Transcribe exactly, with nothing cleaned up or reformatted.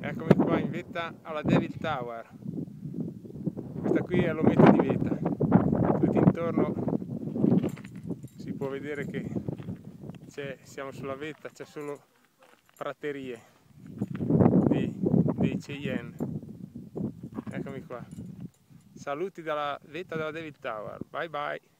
Eccomi qua in vetta alla Devil Tower. Questa qui è l'ometto di vetta. Tutti intorno si può vedere che siamo sulla vetta, c'è solo praterie dei, dei Cheyenne. Eccomi qua. Saluti dalla vetta della Devil Tower. Bye bye.